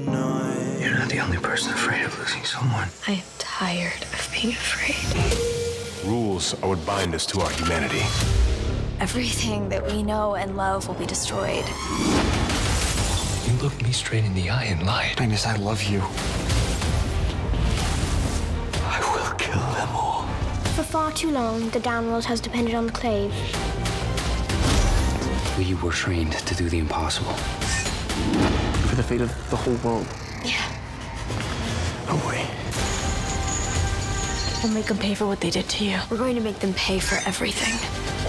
You're not the only person afraid of losing someone. I am tired of being afraid. Rules are what bind us to our humanity. Everything that we know and love will be destroyed. You looked me straight in the eye and lied. Magnus, I love you. I will kill them all. For far too long, the downworld has depended on the clave. We were trained to do the impossible. For the fate of the whole world. Yeah. No way. We'll make them pay for what they did to you. We're going to make them pay for everything.